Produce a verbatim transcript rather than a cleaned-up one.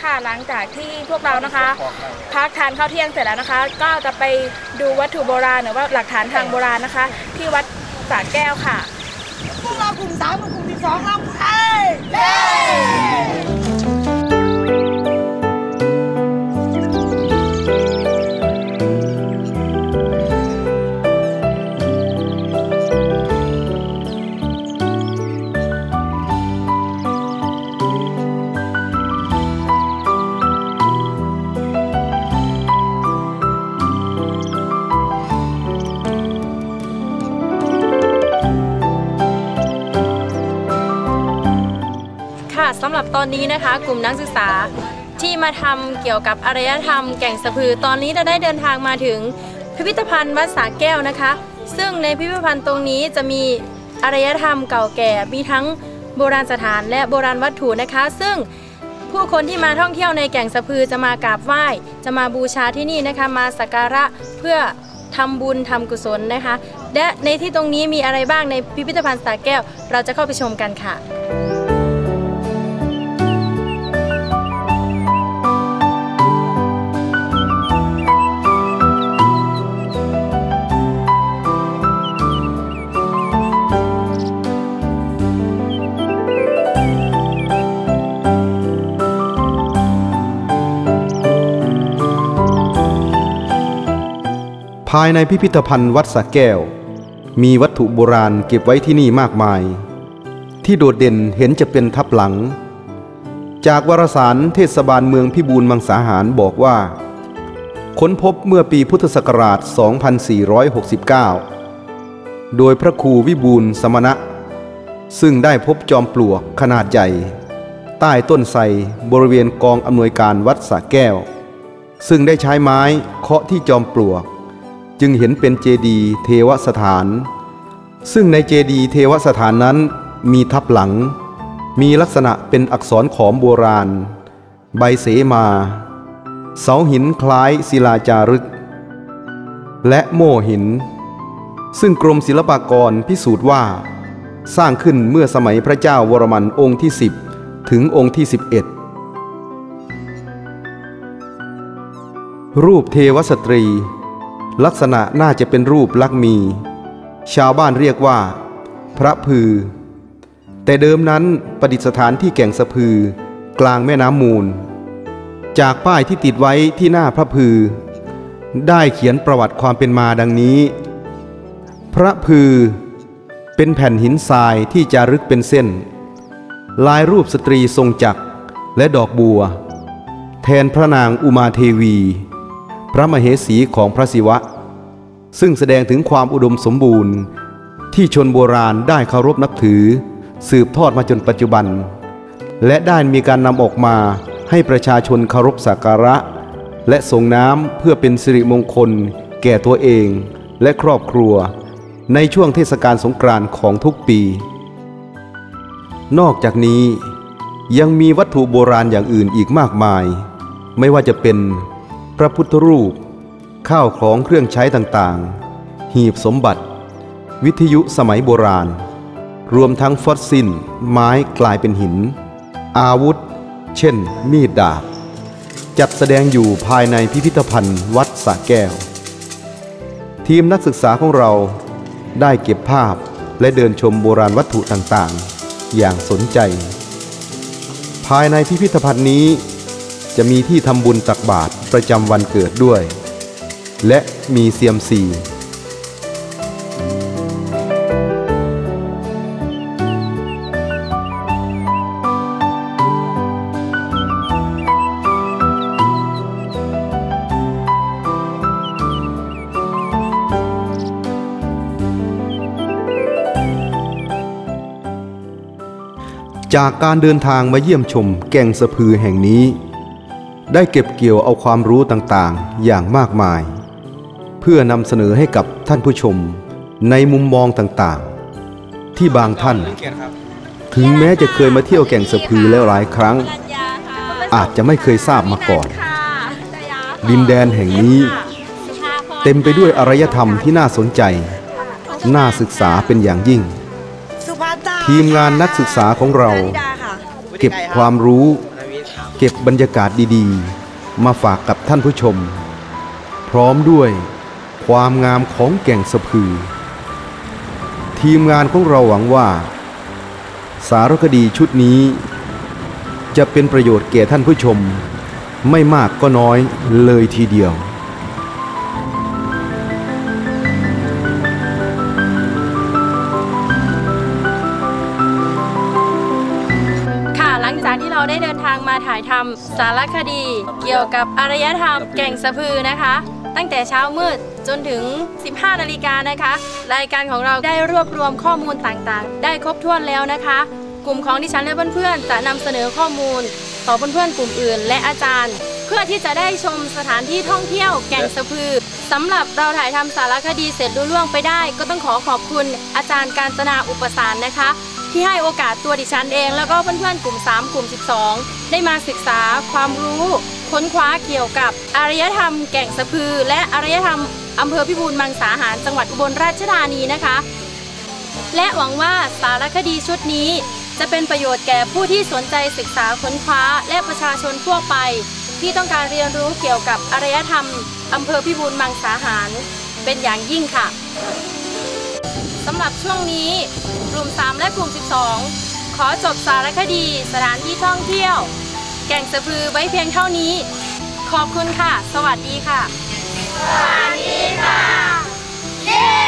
ค่ะหลังจากที่พวกเรานะคะพักทานข้าวเที่ยงเสร็จแล้วนะคะก็จะไปดูวัตถุโบราณหรือว่าหลักฐานทางโบราณนะคะที่วัดสระแก้วค่ะพวกเรากลุ่มสามกับกลุ่มที่สองเราใครเย้สำหรับตอนนี้นะคะกลุ่มนักศึกษาที่มาทำเกี่ยวกับอารยธรรมแก่งสะพือตอนนี้เราได้เดินทางมาถึงพิพิธภัณฑ์วัดสระแก้วนะคะซึ่งในพิพิธภัณฑ์ตรงนี้จะมีอารยธรรมเก่าแก่มีทั้งโบราณสถานและโบราณวัตถุนะคะซึ่งผู้คนที่มาท่องเที่ยวในแก่งสะพือจะมากราบไหว้จะมาบูชาที่นี่นะคะมาสักการะเพื่อทำบุญทำกุศลนะคะและในที่ตรงนี้มีอะไรบ้างในพิพิธภัณฑ์สระแก้วเราจะเข้าไปชมกันค่ะภายในพิพิธภัณฑ์วัดสระแก้วมีวัตถุโบราณเก็บไว้ที่นี่มากมายที่โดดเด่นเห็นจะเป็นทับหลังจากวารสารเทศบาลเมืองพิบูลมังสาหารบอกว่าค้นพบเมื่อปีพุทธศักราช สองพันสี่ร้อยหกสิบเก้า โดยพระครูวิบูลย์สมณะซึ่งได้พบจอมปลวกขนาดใหญ่ใต้ต้นไทรบริเวณกองอำนวยการวัดสระแก้วซึ่งได้ใช้ไม้เคาะที่จอมปลวกจึงเห็นเป็นเจดีย์เทวสถานซึ่งในเจดีย์เทวสถานนั้นมีทับหลังมีลักษณะเป็นอักษรขอมโบราณใบเสมาเสาหินคล้ายศิลาจารึกและโม่หินซึ่งกรมศิลปากรพิสูจน์ว่าสร้างขึ้นเมื่อสมัยพระเจ้าวรมันองค์ที่สิบถึงองค์ที่สิบเอ็ดรูปเทวสตรีลักษณะน่าจะเป็นรูปลักมีชาวบ้านเรียกว่าพระพือแต่เดิมนั้นประดิษฐานที่แก่งสะพือกลางแม่น้ำมูลจากป้ายที่ติดไว้ที่หน้าพระพือได้เขียนประวัติความเป็นมาดังนี้พระพือเป็นแผ่นหินทรายที่จารึกเป็นเส้นลายรูปสตรีทรงจักรและดอกบัวแทนพระนางอุมาเทวีพระมเหสีของพระศิวะซึ่งแสดงถึงความอุดมสมบูรณ์ที่ชนโบราณได้เคารพนับถือสืบทอดมาจนปัจจุบันและได้มีการนำออกมาให้ประชาชนเคารพสักการะและส่งน้ำเพื่อเป็นสิริมงคลแก่ตัวเองและครอบครัวในช่วงเทศกาลสงกรานต์ของทุกปีนอกจากนี้ยังมีวัตถุโบราณอย่างอื่นอีกมากมายไม่ว่าจะเป็นพระพุทธรูปข้าวของเครื่องใช้ต่างๆหีบสมบัติวิทยุสมัยโบราณรวมทั้งฟอสซิลไม้กลายเป็นหินอาวุธเช่นมีดดาบจัดแสดงอยู่ภายในพิพิธภัณฑ์วัดสระแก้วทีมนักศึกษาของเราได้เก็บภาพและเดินชมโบราณวัตถุต่างๆอย่างสนใจภายในพิพิธภัณฑ์นี้จะมีที่ทำบุญตักบาตรประจำวันเกิดด้วยและมีเซียมซีจากการเดินทางมาเยี่ยมชมแก่งสะพือแห่งนี้ได้เก็บเกี่ยวเอาความรู้ต่างๆอย่างมากมายเพื่อนำเสนอให้กับท่านผู้ชมในมุมมองต่างๆที่บางท่านถึงแม้จะเคยมาเที่ยวแก่งสะพือแล้วหลายครั้งอาจจะไม่เคยทราบมาก่อนดินแดนแห่งนี้เต็มไปด้วยอารยธรรมที่น่าสนใจน่าศึกษาเป็นอย่างยิ่งทีมงานนักศึกษาของเราเก็บความรู้เก็บบรรยากาศดีๆมาฝากกับท่านผู้ชมพร้อมด้วยความงามของแก่งสะพือทีมงานของเราหวังว่าสารคดีชุดนี้จะเป็นประโยชน์แก่ท่านผู้ชมไม่มากก็น้อยเลยทีเดียวหลังจากที่เราได้เดินทางมาถ่ายทำสารคดีเกี่ยวกับอารยธรรมแก่งสะพือนะคะตั้งแต่เช้ามืดจนถึงสิบห้านาฬิกานะคะรายการของเราได้รวบรวมข้อมูลต่างๆได้ครบถ้วนแล้วนะคะกลุ่มของดิฉันและเพื่อนๆจะนำเสนอข้อมูลต่อเพื่อนๆกลุ่มอื่นและอาจารย์เพื่อที่จะได้ชมสถานที่ท่องเที่ยวแก่งสะพือสำหรับเราถ่ายทำสารคดีเสร็จลุล่วงไปได้ก็ต้องขอขอบคุณอาจารย์กาญจนาอุปสารนะคะที่ให้โอกาสตัวดิฉันเองแล้วก็เพื่อนๆกลุ่มสามกลุ่มสิบสองได้มาศึกษาความรู้ค้นคว้าเกี่ยวกับอารยธรรมแก่งสะพือและอารยธรรมอำเภอพิบูลมังสาหารจังหวัดอุบลราชธานีนะคะและหวังว่าสารคดีชุดนี้จะเป็นประโยชน์แก่ผู้ที่สนใจศึกษาค้นคว้าและประชาชนทั่วไปที่ต้องการเรียนรู้เกี่ยวกับอารยธรรมอำเภอพิบูลมังสาหารเป็นอย่างยิ่งค่ะสำหรับช่วงนี้กลุ่มสามและกลุ่มสิบสองขอจบสารคดีสถานที่ท่องเที่ยวแก่งสะพือไว้เพียงเท่านี้ขอบคุณค่ะสวัสดีค่ะสวัสดีค่ะ